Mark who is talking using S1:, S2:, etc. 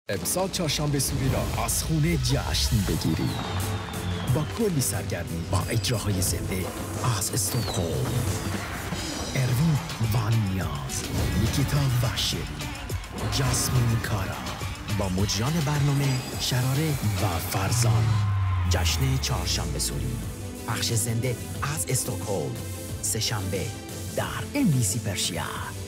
S1: امسال چهارشنبه سوری را از خونه جشن بگیرید با کلی سرگرمی با اجراهای زنده از استکهلم. اروین وانیاز، نیکیتا واشری، جاسمین کارا با مجران برنامه شراره و فرزان. جشن چهارشنبه سوری، پخش زنده از استکهلم، سه‌شنبه در NBC پرشیا.